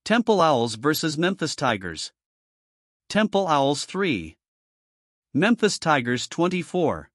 Temple Owls vs Memphis Tigers. Temple Owls 3. Memphis Tigers 24.